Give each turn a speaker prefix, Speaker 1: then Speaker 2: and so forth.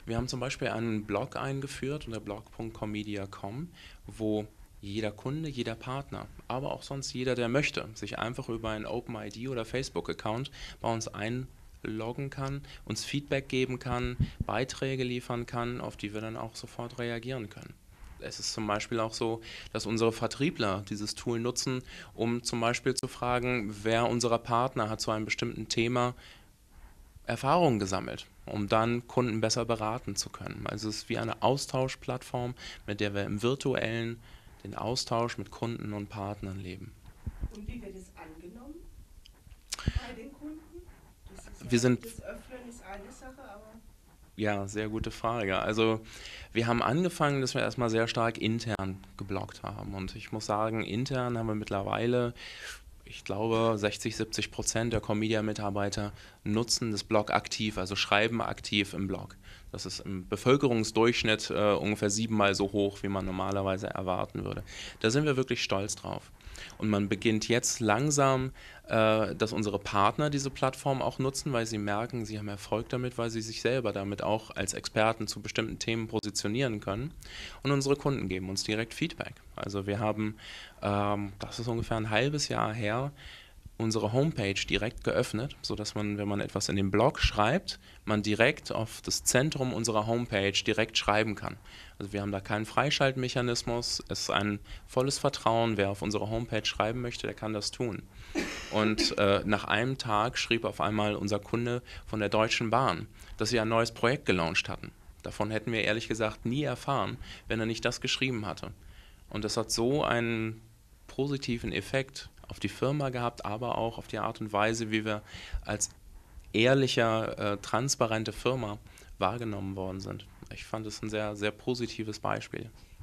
Speaker 1: Wir haben zum Beispiel einen Blog eingeführt unter blog.comedia.com, wo jeder Kunde, jeder Partner, aber auch sonst jeder, der möchte, sich einfach über einen OpenID oder Facebook-Account bei uns einloggen kann, uns Feedback geben kann, Beiträge liefern kann, auf die wir dann auch sofort reagieren können. Es ist zum Beispiel auch so, dass unsere Vertriebler dieses Tool nutzen, um zum Beispiel zu fragen, wer unserer Partner hat zu einem bestimmten Thema Erfahrungen gesammelt, um dann Kunden besser beraten zu können. Also es ist wie eine Austauschplattform, mit der wir im virtuellen den Austausch mit Kunden und Partnern leben.
Speaker 2: Und wie wird es angenommen bei den Kunden? Das ist
Speaker 1: Wir
Speaker 2: ja,
Speaker 1: sind
Speaker 2: das Öffnen ist eine Sache, aber
Speaker 1: Ja, sehr gute Frage. Also wir haben angefangen, dass wir erstmal sehr stark intern geblockt haben. Und ich muss sagen, intern haben wir mittlerweile, ich glaube, 60-70% der Comedia-Mitarbeiter nutzen das Blog aktiv, also schreiben aktiv im Blog. Das ist im Bevölkerungsdurchschnitt ungefähr 7-mal so hoch, wie man normalerweise erwarten würde. Da sind wir wirklich stolz drauf. Und man beginnt jetzt langsam, dass unsere Partner diese Plattform auch nutzen, weil sie merken, sie haben Erfolg damit, weil sie sich selber damit auch als Experten zu bestimmten Themen positionieren können. Und unsere Kunden geben uns direkt Feedback. Also wir haben, das ist ungefähr ein halbes Jahr her, unsere Homepage direkt geöffnet, sodass man, wenn man etwas in den Blog schreibt, man direkt auf das Zentrum unserer Homepage direkt schreiben kann. Also wir haben da keinen Freischaltmechanismus, es ist ein volles Vertrauen, wer auf unsere Homepage schreiben möchte, der kann das tun. Und nach einem Tag schrieb auf einmal unser Kunde von der Deutschen Bahn, dass sie ein neues Projekt gelauncht hatten. Davon hätten wir ehrlich gesagt nie erfahren, wenn er nicht das geschrieben hatte. Und das hat so einen positiven Effekt auf die Firma gehabt, aber auch auf die Art und Weise, wie wir als transparente Firma wahrgenommen worden sind. Ich fand es ein sehr, sehr positives Beispiel.